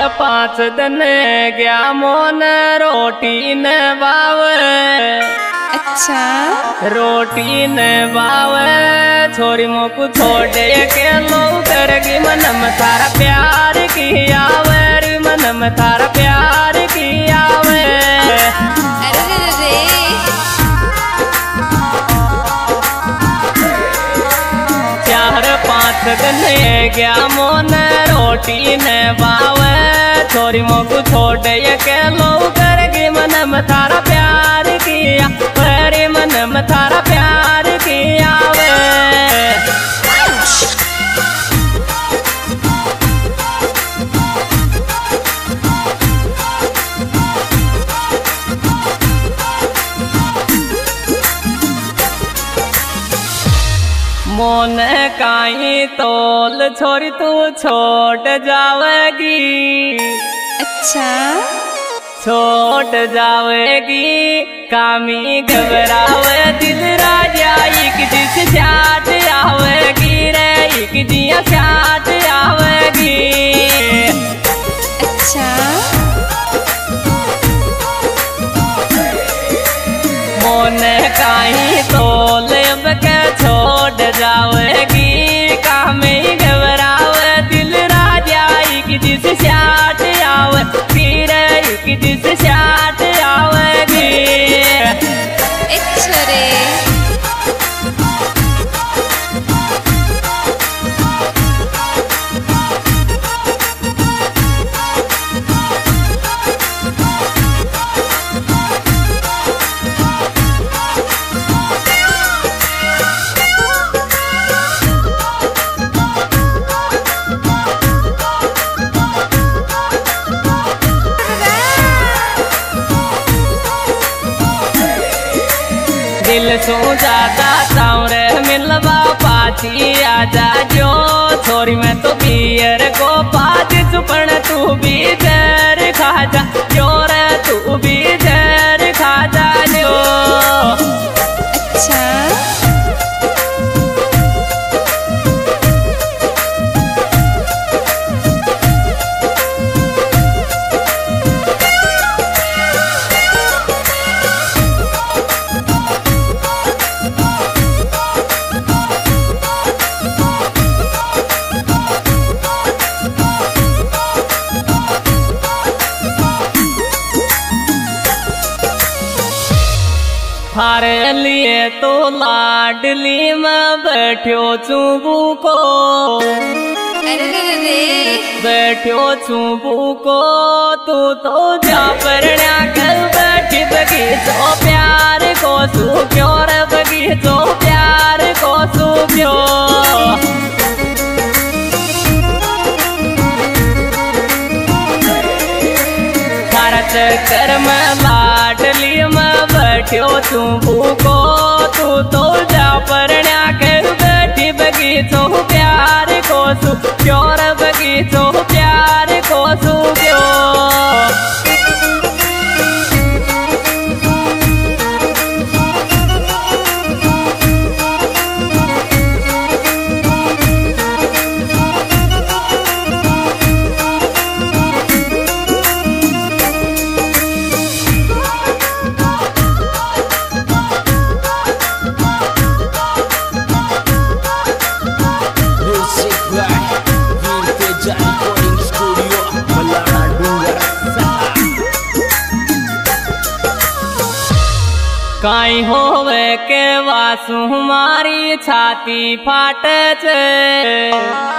5 दिन गया मोन रोटी न बावे। अच्छा रोटी न बावे छोरी मोकू छोड़े के लो करगी मनम थारा प्यार की आवे रे मनम थारा प्यार की आवे। अरे रे 4-5 दिन गया मोन रोटी न बावे छोरी मोकू छोड़े के लो करगी मनम थारा प्यार किया रे मनम थारा प्यार किया वे। मोन काई तोल छोरी तू छोड़ जावेगी। अच्छा छोड़ जावेगी कामी घबरावे दिल राजा एक जिस चाट आवेगी रे एक जिया चाट आवेगी। अच्छा मोन काई तोल अब के छोड़ जावेगी कामी घबरावे दिल राजा एक जिस चाट आवेगी रे एक जिस चाट आवेगी। अच्छा रे दिल सो ज्यादा सावरे मिलवा पाची आजा जो छोरी मैं तो पियर को पाच चुपन तू भी जर खा जा जोर तू भी जर खा जा जो। अच्छा थारे लिए तो लाडली में बैठो चुबू को। अरे रे बैठो चुबू को तू तो जा परण्या कर बैठी बगीचो प्यार को सू क्यों रे बगीचो प्यार को सू क्यों। थारा चक्कर में लाडली में बैठो चुबू को तू तो जा परण्या कर बैठी बगीचो प्यार को सू क्यों रे बगीचो प्यार को सू क्यों। काई होवे के वासु हमारी छाती फाटे छे।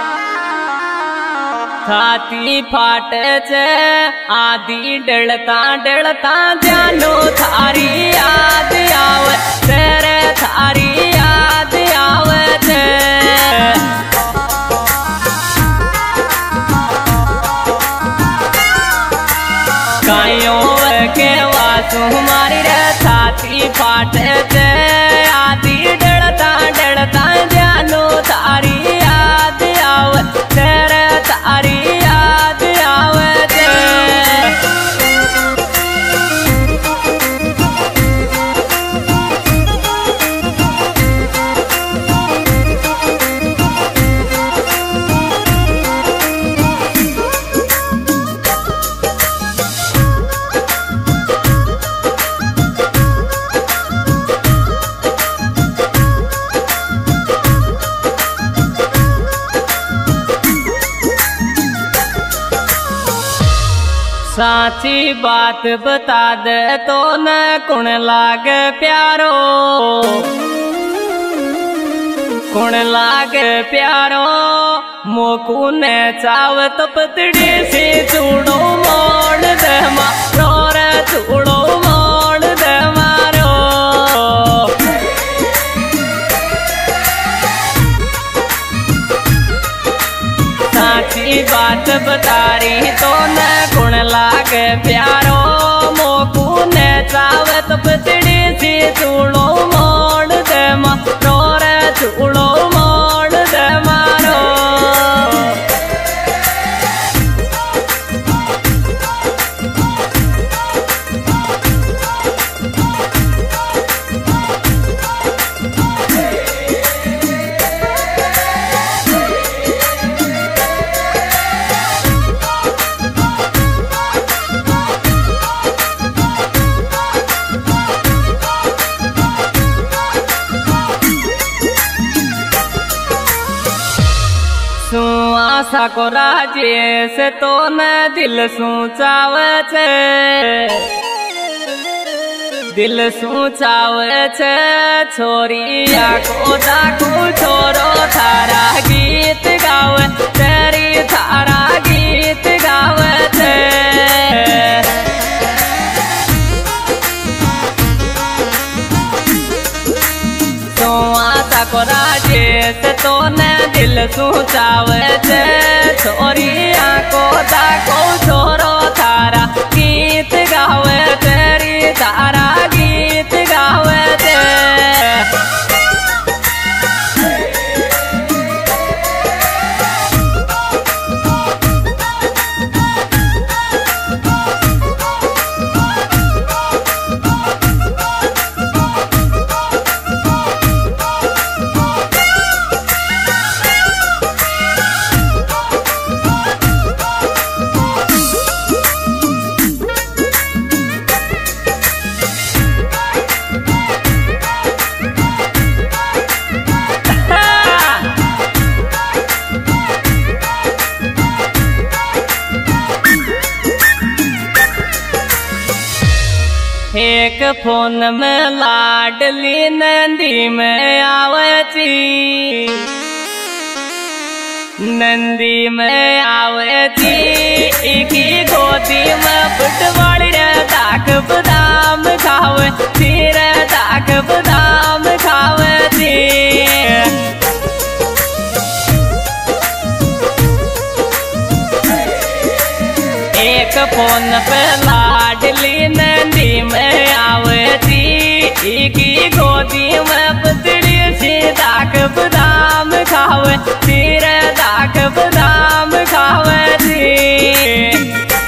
छाती फाटे छे आदि डलता डलता जानो थारी याद आवे तेरे थारी याद आवे छे। काई होवे के वासु हमारी रे छाती फाटे छे आदि डलता डलता जानो थारी याद आवे तेरे थारी याद आवे छे। साची बात बता दे तो न कुण लागे प्यारो, कुण लागे प्यारो मोकू ने चावत पतड़ी से चूड़ो मोड़ दे मारो रे चूड़ो मोड़ दे मारो। साची बात बता रही तो न कुण लागे प्यारो मोकू ने चावत पतड़ी से चूड़ो मोड़ दे मारो रे चूड़ो मोड़ दे मारो। आशा को राजेश तो न दिल सूचावे छे, दिल सूचावे छे छोरिया को दाखू छोरो थारा गीत गावे तेरी थारा गीत गावे छे। तो आशा को राजेश तो न दिल सूचावे छे छोरिया को दाखो छोरो थारा गीत गावे तेरी थारा गीत गावे छे। एक फोन में लाडली नंदी में आवती, नंदी में आवती इकी गोदी में फुटबॉल रे ताक बदाम खावे तीर ताक बदाम खावे थी। एक फोन पे लाडली नंदी में आवती इकी गोदी में पतली सी दाक बदाम खावे तीर दाक बदाम खावे थी।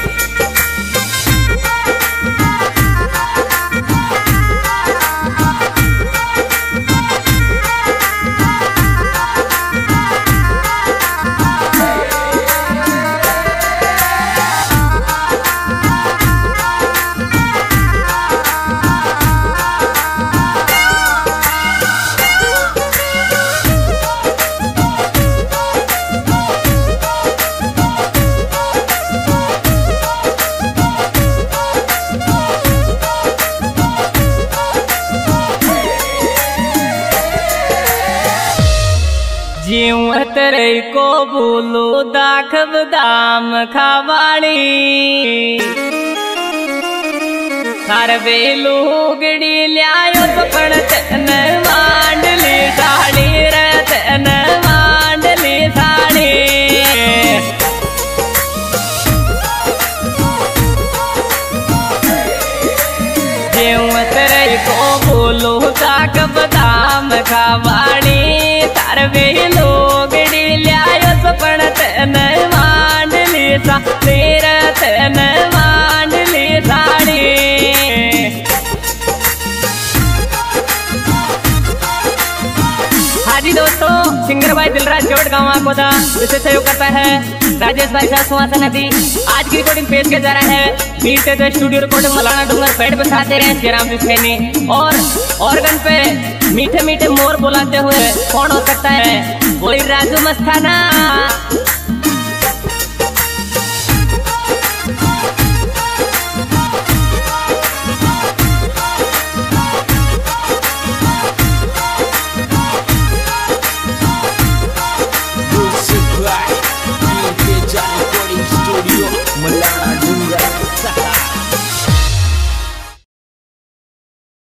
जीव तेरे को बोलो दाख बदाम खावाणी थार बेलू गड़ी लियायो तो पण तन मांडली साड़ी रे तन मांडली साड़ी। जीव तेरे को बोलो दाख बदाम खावाणी तार बेलू गड़ी लियायो तो पण तन मांडली साड़ी रे तन मांडली साड़ी। हाजी दोस्तों, सिंगर भाई दिलराज केवट गाँव को था इसे सहयोग करता है राजेश भाई साहब सुहासन नदी। आज की रिकॉर्डिंग पेश किया जा रहा है मीट स्टूडियो रिकॉर्डिंग मलाना डूंगर पेड़ पे साथ दे रहे हैं जयराम सैनी। और ऑर्गन पे मीठे मीठे मोर बुलाते हुए कौन हो सकता है, वही राजू मस्ताना।